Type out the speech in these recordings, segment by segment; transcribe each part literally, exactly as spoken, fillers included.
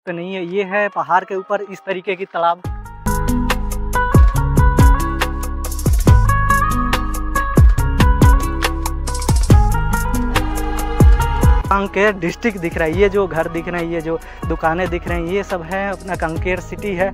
पे नहीं है, ये है पहाड़ के ऊपर इस तरीके की तालाब। कांकेर डिस्ट्रिक्ट दिख रहा है, ये जो घर दिख रहे हैं, ये जो दुकानें दिख रहे हैं, ये सब है अपना कांकेर सिटी है।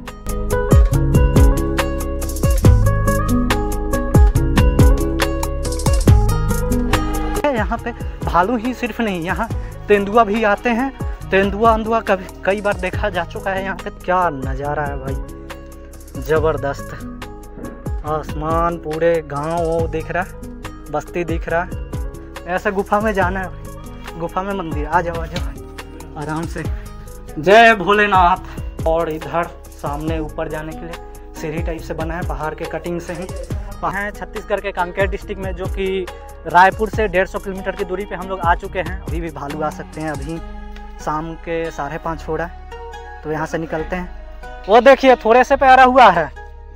यहाँ पे भालू ही सिर्फ नहीं, यहाँ तेंदुआ भी आते हैं। तेंदुआ अंदुआ कभी कई बार देखा जा चुका है। यहाँ पे क्या नज़ारा है भाई, ज़बरदस्त। आसमान, पूरे गांव दिख रहा है, बस्ती दिख रहा है। ऐसा गुफा में जाना है, गुफा में मंदिर। आ जाओ आ जाओ आराम से। जय भोलेनाथ। और इधर सामने ऊपर जाने के लिए सीढ़ी टाइप से बना है, पहाड़ के कटिंग से ही। वहाँ छत्तीसगढ़ के कांकेर डिस्ट्रिक्ट में, जो कि रायपुर से डेढ़ सौ किलोमीटर की दूरी पे हम लोग आ चुके हैं। अभी भी भालू आ सकते हैं। अभी शाम के साढ़े पाँच हो रहा है, तो यहाँ से निकलते हैं। वो देखिए थोड़े से प्यारा हुआ है।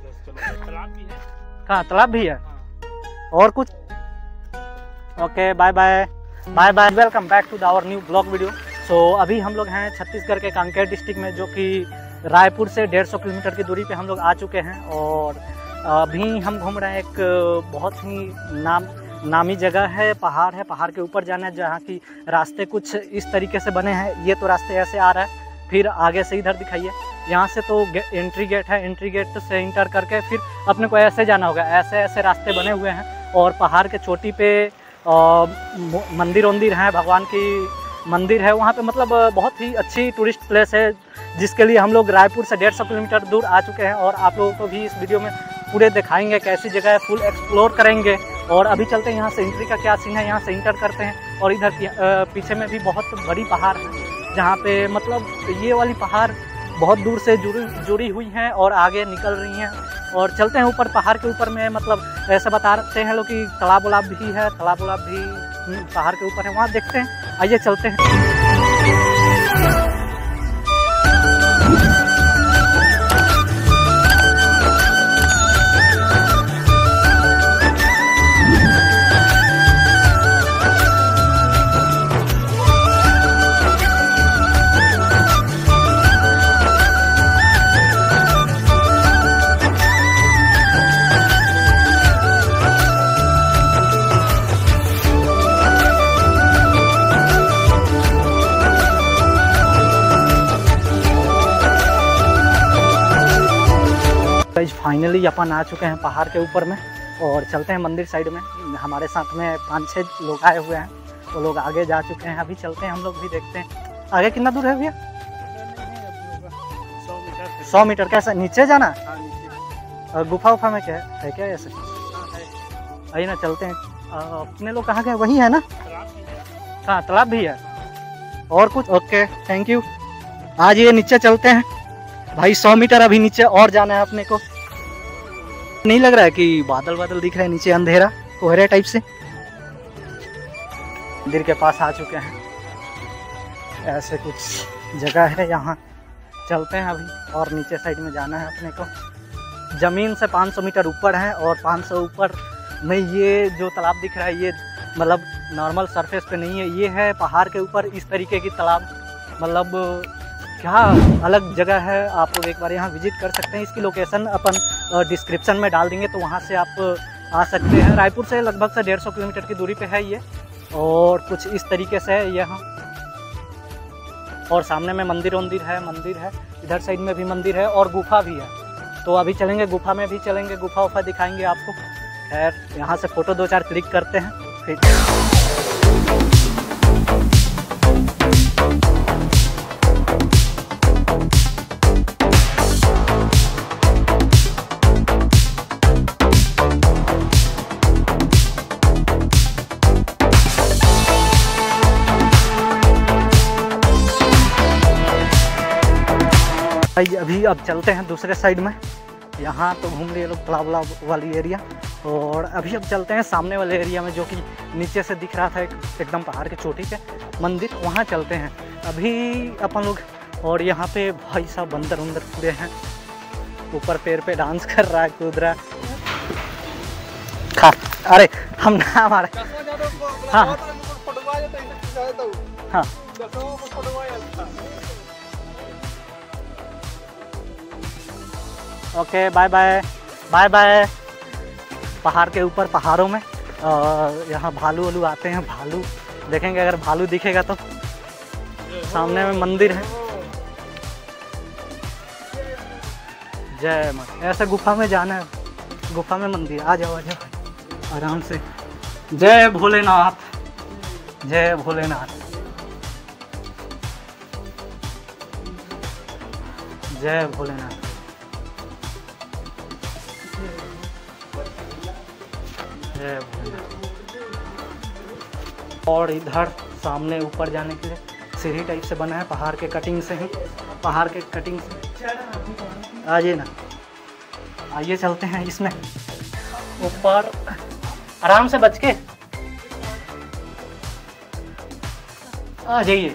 कहाँ तालाब भी है? और कुछ? Okay, bye bye bye bye. Welcome back to our new vlog video. So अभी हम लोग हैं छत्तीसगढ़ के कांकेर डिस्ट्रिक्ट में, जो कि रायपुर से डेढ़ सौ किलोमीटर की दूरी पे हम लोग आ चुके हैं। और अभी हम घूम रहे हैं एक बहुत ही नाम नामी जगह है, पहाड़ है। पहाड़ के ऊपर जाना है, जहाँ की रास्ते कुछ इस तरीके से बने हैं। ये तो रास्ते ऐसे आ रहा है, फिर आगे से इधर दिखाइए। यहाँ से तो एंट्री गेट है, एंट्री गेट से इंटर करके फिर अपने को ऐसे जाना होगा। ऐसे ऐसे रास्ते बने हुए हैं। और पहाड़ के चोटी पे मंदिर वंदिर हैं, भगवान की मंदिर है वहाँ पे। मतलब बहुत ही अच्छी टूरिस्ट प्लेस है, जिसके लिए हम लोग रायपुर से डेढ़ सौ किलोमीटर दूर आ चुके हैं। और आप लोगों को भी इस वीडियो में पूरे दिखाएंगे कैसी जगह है, फुल एक्सप्लोर करेंगे। और अभी चलते हैं यहाँ से, एंट्री का क्या सीन है, यहाँ से इंटर करते हैं। और इधर पीछे में भी बहुत बड़ी पहाड़ है, जहाँ पे मतलब ये वाली पहाड़ बहुत दूर से जुड़ी जुड़ी हुई हैं और आगे निकल रही हैं। और चलते हैं ऊपर, पहाड़ के ऊपर में। मतलब ऐसा बता रहे हैं लोग कि तालाब वालाब भी है, तालाब वालाब भी पहाड़ के ऊपर है, वहाँ देखते हैं। आइए चलते हैं। फाइनली अपन आ चुके हैं पहाड़ के ऊपर में। और चलते हैं मंदिर साइड में। हमारे साथ में पाँच छः लोग आए हुए हैं, वो लोग आगे जा चुके हैं। अभी चलते हैं हम लोग भी, देखते हैं आगे कितना दूर है भैया। सौ मीटर सौ मीटर कैसा नीचे जाना? और गुफा उफा में क्या है क्या ऐसे? आइए ना चलते हैं। अपने लोग कहाँ गए? वही है ना? हाँ तालाब भी है। और कुछ? Okay thank you. आज ये नीचे चलते हैं भाई। सौ मीटर अभी नीचे और जाना है अपने को। नहीं लग रहा है कि बादल बादल दिख रहा है नीचे, अंधेरा कोहरे टाइप से। मंदिर के पास आ चुके हैं। ऐसे कुछ जगह है, यहाँ चलते हैं अभी। और नीचे साइड में जाना है अपने को। ज़मीन से पाँच सौ मीटर ऊपर है। और पाँच सौ ऊपर में ये जो तालाब दिख रहा है, ये मतलब नॉर्मल सरफेस पे नहीं है, ये है पहाड़ के ऊपर इस तरीके की तालाब। मतलब क्या अलग जगह है। आप लोग एक बार यहाँ विजिट कर सकते हैं। इसकी लोकेशन अपन डिस्क्रिप्शन में डाल देंगे, तो वहाँ से आप आ सकते हैं। रायपुर से लगभग से डेढ़ सौ किलोमीटर की दूरी पे है ये। और कुछ इस तरीके से है यहाँ। और सामने में मंदिर वंदिर है, मंदिर है। इधर साइड में भी मंदिर है और गुफा भी है। तो अभी चलेंगे गुफा में भी चलेंगे, गुफा उफा दिखाएंगे आपको। खैर यहाँ से फ़ोटो दो चार क्लिक करते हैं फिर। अभी अब चलते हैं दूसरे साइड में। यहाँ तो घूम लिए लोग तालाब वाली एरिया। और अभी अब चलते हैं सामने वाले एरिया में, जो कि नीचे से दिख रहा था एक, एकदम पहाड़ के चोटी पे मंदिर, वहाँ चलते हैं अभी अपन लोग। और यहाँ पे भाई साहब बंदर उंदर पूरे हैं। ऊपर पेड़ पे डांस कर रहा है, कूद रहा है। खा अरे हम ना हमारे हाँ हाँ okay bye bye bye bye. पहाड़ के ऊपर पहाड़ों में यहाँ भालू वालू आते हैं, भालू देखेंगे, अगर भालू दिखेगा तो। सामने में मंदिर है। जय माता। ऐसे गुफा में जाना है, गुफा में मंदिर। आ जाओ आ जाओ आराम से। जय भोलेनाथ, जय भोलेनाथ, जय भोलेनाथ। जय भोलेनाथ। और इधर सामने ऊपर जाने के लिए सीढ़ी टाइप से बना है, पहाड़ के कटिंग से ही, पहाड़ के कटिंग से। आइए ना, आइए चलते हैं इसमें ऊपर, आराम से बच के आ जाइए।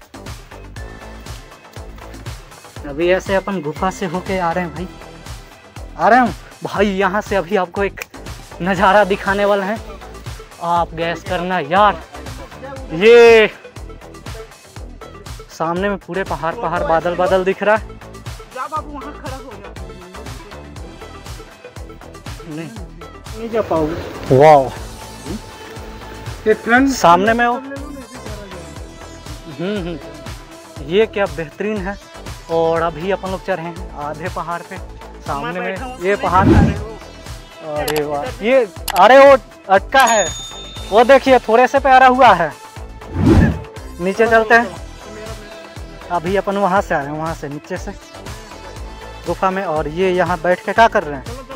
अभी ऐसे अपन गुफा से होके आ रहे हैं भाई, आ रहे हैं भाई। यहाँ से अभी आपको एक नज़ारा दिखाने वाला है, आप गैस करना यार। ये सामने में पूरे पहाड़ पहाड़ बादल बादल दिख रहा है। नहीं नहीं जा पाओगे। वाह, सामने में हो। हम्म हम्म ये क्या बेहतरीन है। और अभी अपन लोग चढ़े हैं आधे पहाड़ पे, सामने में ये पहाड़। अरे वाह, ये अरे वो अटका है, वो देखिए थोड़े से प्यारा हुआ है। नीचे चलते हैं, अभी अपन वहाँ से आ रहे हैं, वहाँ से नीचे से गुफा में। और ये यहाँ बैठ के क्या कर रहे हैं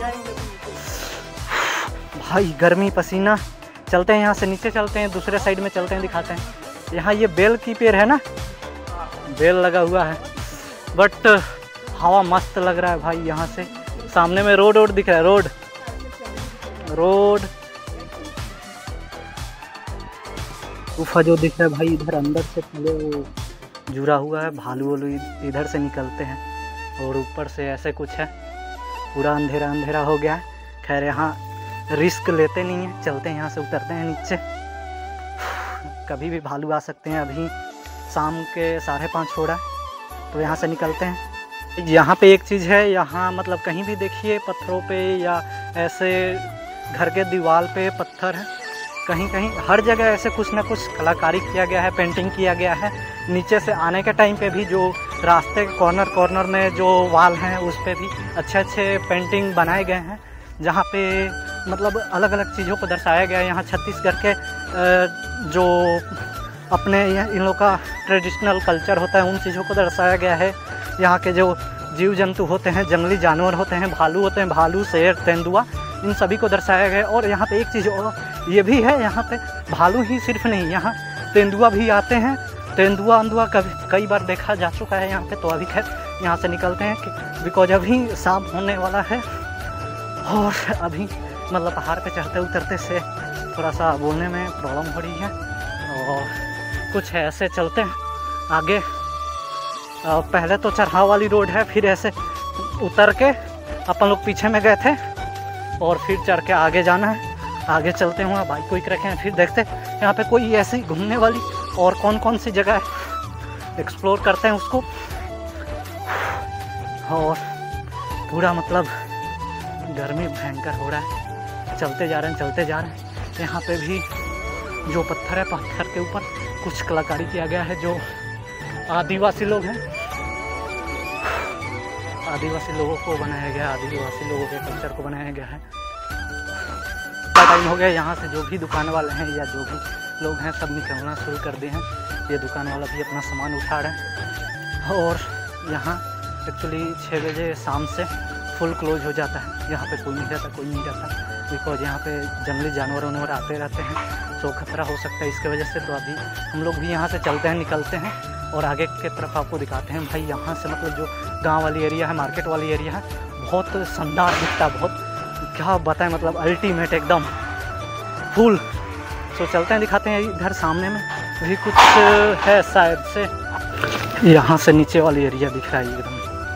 भाई, गर्मी पसीना। चलते हैं यहाँ से नीचे, चलते हैं दूसरे साइड में, चलते हैं दिखाते हैं। यहाँ ये बेल की पेड़ है ना, बेल लगा हुआ है, बट हवा मस्त लग रहा है भाई। यहाँ से सामने में रोड रोड दिख रहा है, रोड रोड गुफा जो दिख रहा है भाई, इधर अंदर से पहले वो जुड़ा हुआ है, भालू वालू इधर से निकलते हैं। और ऊपर से ऐसे कुछ है, पूरा अंधेरा अंधेरा हो गया है। खैर यहाँ रिस्क लेते नहीं है, चलते हैं यहाँ से, उतरते हैं नीचे। कभी भी भालू आ सकते हैं। अभी शाम के साढ़े पाँच हो रहा है, तो यहाँ से निकलते हैं। यहाँ पे एक चीज़ है, यहाँ मतलब कहीं भी देखिए पत्थरों पे या ऐसे घर के दीवार पे पत्थर है, कहीं कहीं हर जगह ऐसे कुछ ना कुछ कलाकारी किया गया है, पेंटिंग किया गया है। नीचे से आने के टाइम पे भी जो रास्ते के कॉर्नर कॉर्नर में जो वाल हैं उस पर भी अच्छे अच्छे पेंटिंग बनाए गए हैं, जहाँ पे मतलब अलग अलग चीज़ों को दर्शाया गया है। यहाँ छत्तीसगढ़ के जो अपने इन लोग का ट्रेडिशनल कल्चर होता है, उन चीज़ों को दर्शाया गया है। यहाँ के जो जीव जंतु होते हैं, जंगली जानवर होते हैं, भालू होते हैं, भालू, शेर, तेंदुआ, इन सभी को दर्शाया गया है। और यहाँ पे एक चीज़ और ये भी है, यहाँ पे भालू ही सिर्फ नहीं, यहाँ तेंदुआ भी आते हैं। तेंदुआ अंदुआ कभी कई बार देखा जा चुका है यहाँ पे। तो अभी खैर यहाँ से निकलते हैं कि बिकॉज अभी शाम होने वाला है, और अभी मतलब पहाड़ पे चढ़ते उतरते से थोड़ा सा बोलने में प्रॉब्लम हो रही है। और कुछ है ऐसे चलते हैं आगे। पहले तो चढ़ाव वाली रोड है, फिर ऐसे उतर के अपन लोग पीछे में गए थे, और फिर चढ़ के आगे जाना है। आगे चलते हैं, वहाँ बाइक कोई रखे हैं, फिर देखते हैं यहाँ पे कोई ऐसी घूमने वाली और कौन कौन सी जगह है, एक्सप्लोर करते हैं उसको। और पूरा मतलब गर्मी भयंकर हो रहा है, चलते जा रहे हैं चलते जा रहे हैं। यहाँ पे भी जो पत्थर है, पत्थर के ऊपर कुछ कलाकारी किया गया है, जो आदिवासी लोग हैं, आदिवासी लोगों को बनाया गया, आदिवासी लोगों के कल्चर को बनाया गया है। टाइम हो गया, यहाँ से जो भी दुकान वाले हैं या जो भी लोग हैं सब निकलना शुरू कर दिए हैं। ये दुकान वाला भी अपना सामान उठा रहे हैं। और यहाँ एक्चुअली छः बजे शाम से फुल क्लोज हो जाता है, यहाँ पे कोई नहीं रहता, कोई नहीं रहता, बिकॉज यहाँ पे जंगली जानवर उनवर आते रहते हैं, तो खतरा हो सकता है इसके वजह से। तो अभी हम लोग भी यहाँ से चलते हैं, निकलते हैं, और आगे के तरफ आपको दिखाते हैं। भाई यहाँ से मतलब जो गांव वाली एरिया है, मार्केट वाली एरिया है, बहुत शानदार दिखता है, बहुत क्या बताएं, मतलब अल्टीमेट एकदम फुल। तो चलते हैं, दिखाते हैं। इधर सामने में भी कुछ है शायद से, यहाँ से नीचे वाली एरिया दिख रहा है एकदम,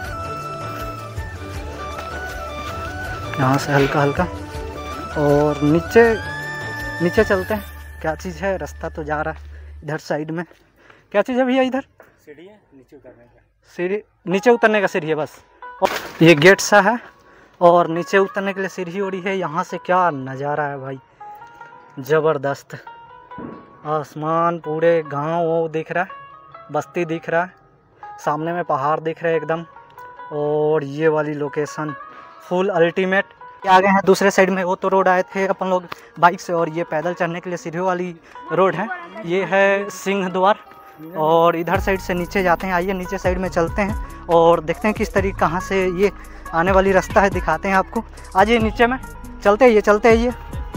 यहाँ से हल्का हल्का। और नीचे नीचे चलते हैं, क्या चीज़ है, रास्ता तो जा रहा है इधर साइड में। क्या चीज़ है भैया इधर? सीढ़ी है, नीचे उतरने का। सीढ़ी, नीचे उतरने का सीढ़ी है बस। ये गेट सा है और नीचे उतरने के लिए सीढ़ी ओढ़ी है। यहाँ से क्या नज़ारा है भाई, ज़बरदस्त। आसमान, पूरे गांव वो दिख रहा है, बस्ती दिख रहा है, सामने में पहाड़ दिख रहे हैं एकदम। और ये वाली लोकेशन फुल अल्टीमेट। आगे हैं दूसरे साइड में, वो तो रोड आए थे अपन लोग बाइक से, और ये पैदल चढ़ने के लिए सीढ़ी वाली रोड है। ये है सिंह द्वार और इधर साइड से नीचे जाते हैं। आइए नीचे साइड में चलते हैं और देखते हैं किस तरीके कहाँ से ये आने वाली रास्ता है, दिखाते हैं आपको। आज ये नीचे में चलते हैं, ये चलते हैं। ये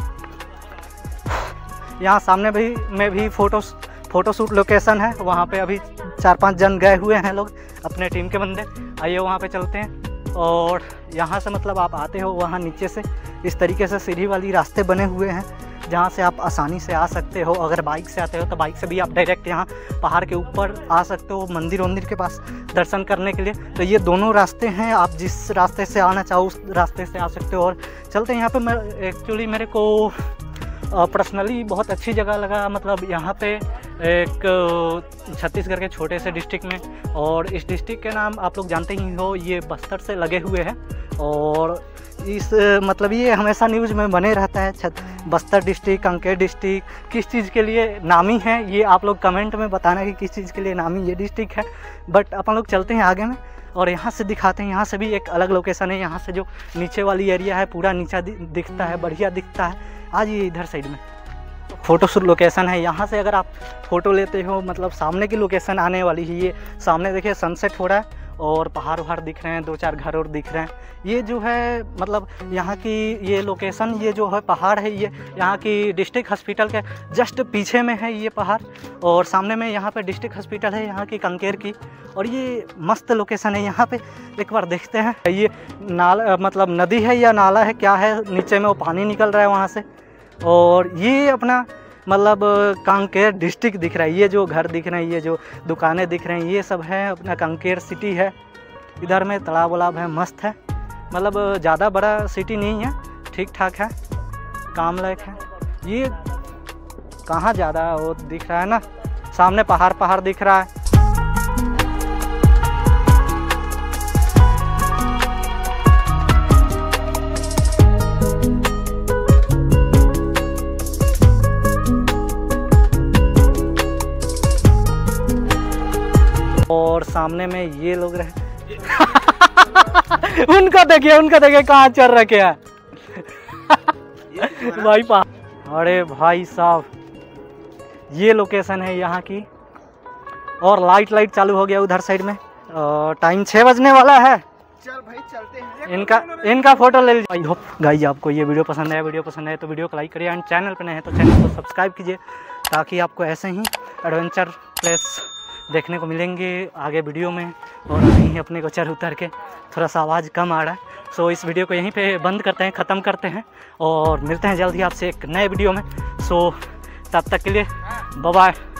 यहाँ सामने भी में भी फ़ोटो फ़ोटोशूट लोकेशन है, वहाँ पे अभी चार पांच जन गए हुए हैं लोग, अपने टीम के बंदे। आइए वहाँ पे चलते हैं। और यहाँ से मतलब आप आते हो वहाँ नीचे से इस तरीके से सीढ़ी वाली रास्ते बने हुए हैं, जहाँ से आप आसानी से आ सकते हो। अगर बाइक से आते हो तो बाइक से भी आप डायरेक्ट यहाँ पहाड़ के ऊपर आ सकते हो, मंदिर वंदिर के पास दर्शन करने के लिए। तो ये दोनों रास्ते हैं, आप जिस रास्ते से आना चाहो उस रास्ते से आ सकते हो। और चलते हैं यहाँ पे। मैं एक्चुअली मेरे को पर्सनली बहुत अच्छी जगह लगा, मतलब यहाँ पे एक छत्तीसगढ़ के छोटे से डिस्ट्रिक्ट में, और इस डिस्ट्रिक्ट के नाम आप लोग जानते ही हो, ये बस्तर से लगे हुए हैं। और इस मतलब ये हमेशा न्यूज़ में बने रहता है, छत बस्तर डिस्ट्रिक्ट, कांकेर डिस्ट्रिक्ट किस चीज़ के लिए नामी है, ये आप लोग कमेंट में बताना कि किस चीज़ के लिए नामी ये डिस्ट्रिक्ट है। बट अपन लोग चलते हैं आगे में और यहाँ से दिखाते हैं। यहाँ से भी एक अलग लोकेशन है। यहाँ से जो नीचे वाली एरिया है पूरा नीचा दिखता है, बढ़िया दिखता है। आज ये इधर साइड में फ़ोटोशूट लोकेशन है। यहाँ से अगर आप फ़ोटो लेते हो, मतलब सामने की लोकेशन आने वाली है। ये सामने देखिए सनसेट हो रहा है और पहाड़ वहाड़ दिख रहे हैं, दो चार घर और दिख रहे हैं। ये जो है मतलब यहाँ की ये लोकेशन, ये जो है पहाड़ है, ये यहाँ की डिस्ट्रिक्ट हॉस्पिटल के जस्ट पीछे में है ये पहाड़, और सामने में यहाँ पे डिस्ट्रिक्ट हॉस्पिटल है यहाँ की कांकेर की। और ये मस्त लोकेशन है। यहाँ पे एक बार देखते हैं, ये नाला मतलब नदी है या नाला है क्या है, नीचे में वो पानी निकल रहा है वहाँ से। और ये अपना मतलब कांकेर डिस्ट्रिक्ट दिख रहा है। ये जो घर दिख रहे हैं, ये जो दुकानें दिख रहे हैं, ये सब है अपना कांकेर सिटी है। इधर में तालाब वलाब है, मस्त है। मतलब ज़्यादा बड़ा सिटी नहीं है, ठीक ठाक है, काम लायक है। ये कहाँ ज़्यादा वो दिख रहा है ना, सामने पहाड़ पहाड़ दिख रहा है। और सामने में ये लोग रहे उनका देखिए, उनका देखिए कहाँ चल रखे हैं भाई पा। अरे भाई साहब, ये लोकेशन है यहाँ की। और लाइट लाइट चालू हो गया उधर साइड में। टाइम छः बजने वाला है। चल भाई चलते हैं। इनका इनका फोटो ले लीजिए। आई होप गाइस आपको ये वीडियो पसंद आया। वीडियो पसंद आए तो वीडियो को लाइक करिए, एंड चैनल पर नए हैं तो चैनल को सब्सक्राइब कीजिए, ताकि आपको ऐसे ही एडवेंचर प्लेस देखने को मिलेंगे आगे वीडियो में। और अभी अपने को चढ़ उतर के थोड़ा सा आवाज़ कम आ रहा है। सो इस वीडियो को यहीं पे बंद करते हैं, ख़त्म करते हैं, और मिलते हैं जल्द ही आपसे एक नए वीडियो में। सो तब तक के लिए बाय बाय।